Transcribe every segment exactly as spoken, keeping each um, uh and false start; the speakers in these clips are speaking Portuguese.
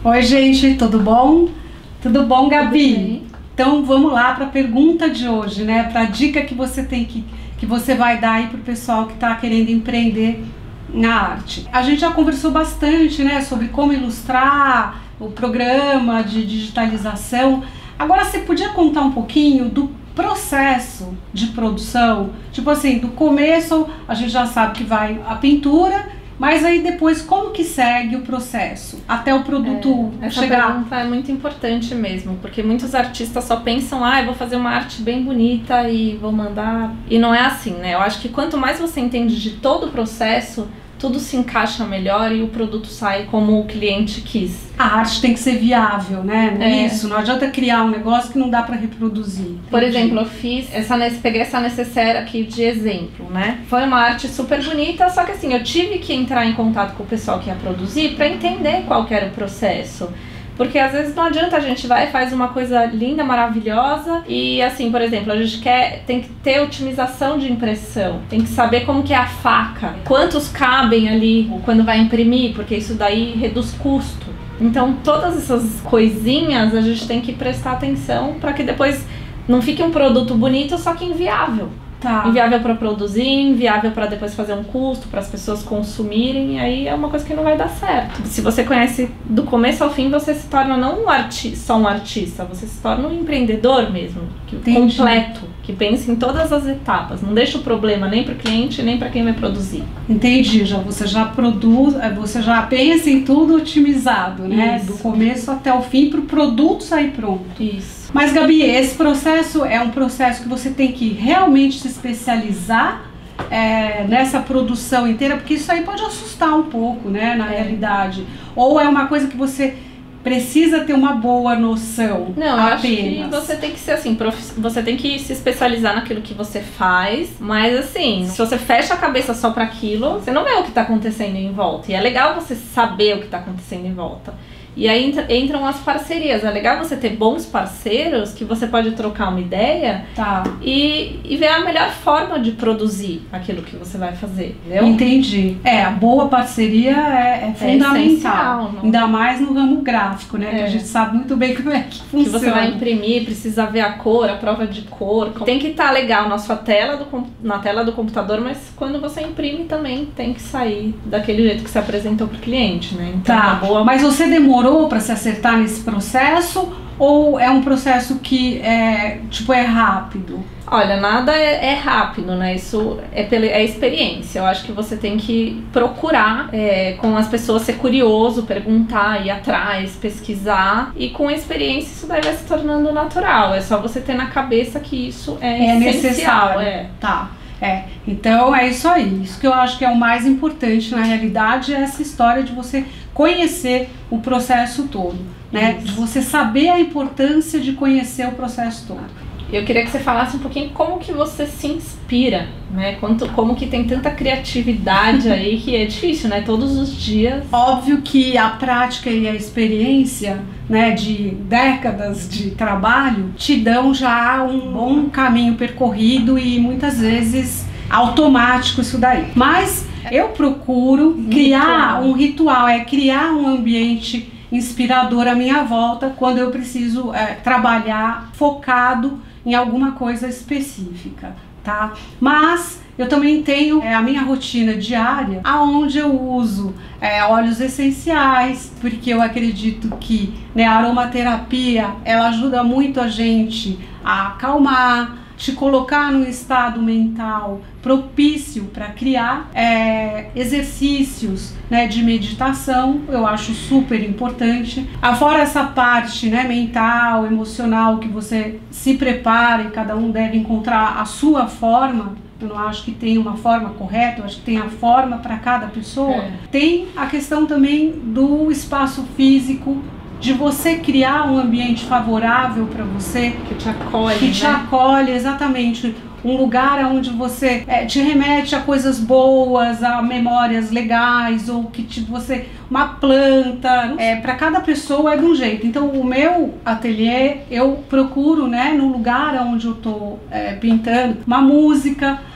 Oi, gente, tudo bom? Tudo bom, Gabi? Então vamos lá para a pergunta de hoje, né? Para a dica que você tem que, que você vai dar aí para o pessoal que está querendo empreender na arte. A gente já conversou bastante, né, sobre como ilustrar o programa de digitalização. Agora você podia contar um pouquinho do processo de produção? Tipo assim, do começo a gente já sabe que vai a pintura, mas aí depois como que segue o processo até o produto é, essa chegar? Essa pergunta é muito importante mesmo, porque muitos artistas só pensam, ah, eu vou fazer uma arte bem bonita e vou mandar, e não é assim, né? Eu acho que quanto mais você entende de todo o processo, tudo se encaixa melhor e o produto sai como o cliente quis. A arte tem que ser viável, né? Não é é. isso, não adianta criar um negócio que não dá para reproduzir. Entendi. Por exemplo, eu fiz essa, peguei essa necessaire aqui de exemplo, né? Foi uma arte super bonita, só que assim, eu tive que entrar em contato com o pessoal que ia produzir para entender qual que era o processo. Porque às vezes não adianta, a gente vai e faz uma coisa linda, maravilhosa e assim, por exemplo, a gente quer, tem que ter otimização de impressão, tem que saber como que é a faca, quantos cabem ali quando vai imprimir, porque isso daí reduz custo. Então todas essas coisinhas a gente tem que prestar atenção para que depois não fique um produto bonito, só que inviável. Tá. Inviável para produzir, inviável para depois fazer um custo, para as pessoas consumirem, e aí é uma coisa que não vai dar certo. Se você conhece do começo ao fim, você se torna não um arti- só um artista, você se torna um empreendedor mesmo, que, completo, que pensa em todas as etapas, não deixa o problema nem para o cliente, nem para quem vai produzir. Entendi, já, você já produz, você já pensa em tudo otimizado, né? Isso. Do começo até o fim para o produto sair pronto. Isso. Mas, Gabi, esse processo é um processo que você tem que realmente se especializar é, nessa produção inteira, porque isso aí pode assustar um pouco, né, na é. realidade. Ou é uma coisa que você precisa ter uma boa noção? Não, eu apenas. acho que você tem que ser assim, prof... você tem que se especializar naquilo que você faz, mas assim, se você fecha a cabeça só para aquilo, você não vê o que tá acontecendo em volta. E é legal você saber o que tá acontecendo em volta. E aí entram as parcerias. É legal você ter bons parceiros que você pode trocar uma ideia tá. e, e ver a melhor forma de produzir aquilo que você vai fazer, entendeu? Entendi. É, a boa parceria é, é fundamental. É ainda mais no ramo gráfico, né? É. Que a gente sabe muito bem como é que funciona. Que você vai imprimir, precisa ver a cor, a prova de cor. Tem que estar tá legal na sua tela, do, na tela do computador, mas quando você imprime também tem que sair daquele jeito que você apresentou para o cliente, né? Então, tá. boa... Mas você demorou para se acertar nesse processo ou é um processo que é tipo é rápido? Olha, nada é, é rápido, né? Isso é pela é experiência. Eu acho que você tem que procurar é, com as pessoas, ser curioso, perguntar, ir atrás, pesquisar, e com a experiência isso daí vai se tornando natural. É só você ter na cabeça que isso é, é essencial. Necessário. É. Tá. É, então é isso aí, isso que eu acho que é o mais importante na realidade, é essa história de você conhecer o processo todo, né? Isso. De você saber a importância de conhecer o processo todo. Eu queria que você falasse um pouquinho como que você se inspira, né? Quanto, como que tem tanta criatividade aí que é difícil, né? Todos os dias. Óbvio que a prática e a experiência, né, de décadas de trabalho te dão já um bom caminho percorrido e muitas vezes automático isso daí. Mas eu procuro criar um ritual, é criar um ambiente inspirador à minha volta quando eu preciso é, trabalhar focado em alguma coisa específica, tá? Mas eu também tenho é, a minha rotina diária, aonde eu uso é, óleos essenciais, porque eu acredito que, né, a aromaterapia ela ajuda muito a gente a acalmar, te colocar num estado mental propício para criar é, exercícios, né, de meditação. Eu acho super importante. Afora essa parte, né, mental, emocional, que você se prepara e cada um deve encontrar a sua forma. Eu não acho que tem uma forma correta, eu acho que tem a forma para cada pessoa. É. Tem a questão também do espaço físico, de você criar um ambiente favorável para você, que te acolhe, que te né? acolhe, exatamente, um lugar onde você é, te remete a coisas boas, a memórias legais, ou que te, você, uma planta, é, para cada pessoa é de um jeito. Então o meu ateliê, eu procuro, né, no lugar onde eu tô é, pintando, uma música,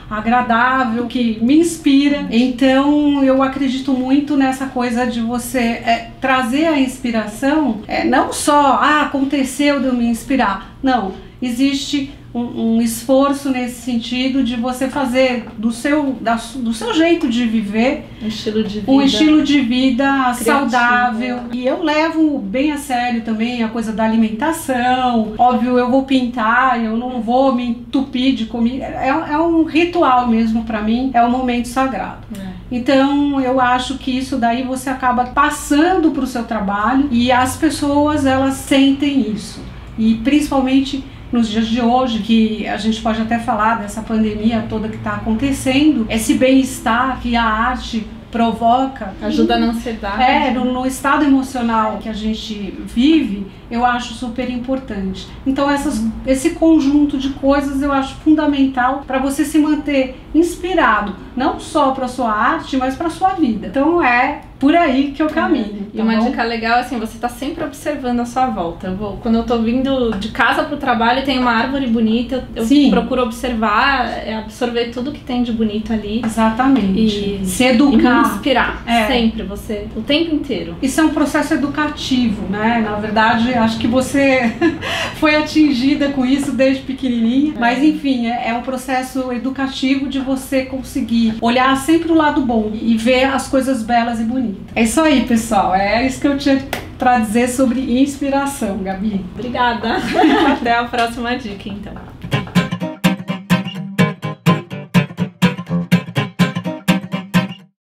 agradável, que me inspira. Então eu acredito muito nessa coisa de você é, trazer a inspiração, é, não só, ah, aconteceu de eu me inspirar, não, existe um, um esforço nesse sentido de você fazer do seu, da, do seu jeito de viver um estilo de vida, um estilo de vida criativo, saudável. E eu levo bem a sério também a coisa da alimentação. Óbvio, eu vou pintar, eu não vou me entupir de comida. É, é um ritual mesmo para mim, é um momento sagrado. É. Então eu acho que isso daí você acaba passando para o seu trabalho e as pessoas elas sentem isso. E principalmente nos dias de hoje, que a gente pode até falar dessa pandemia toda que está acontecendo, esse bem-estar que a arte provoca, ajuda na ansiedade. É, no, no estado emocional que a gente vive, eu acho super importante. Então essas, esse conjunto de coisas eu acho fundamental para você se manter inspirado, não só para sua arte, mas para sua vida. Então é por aí que eu caminho. E tá uma bom? Dica legal é assim, você tá sempre observando a sua volta. Eu vou, quando eu tô vindo de casa pro trabalho e tem uma árvore bonita, eu Sim. procuro observar, absorver tudo que tem de bonito ali. Exatamente. E se educar. E me inspirar. É. Sempre, você, o tempo inteiro. Isso é um processo educativo, né? Na verdade, acho que você foi atingida com isso desde pequenininha. É. Mas enfim, é, é um processo educativo de você conseguir olhar sempre o lado bom e ver as coisas belas e bonitas. É isso aí, pessoal. É isso que eu tinha para dizer sobre inspiração, Gabi. Obrigada. Até a próxima dica, então.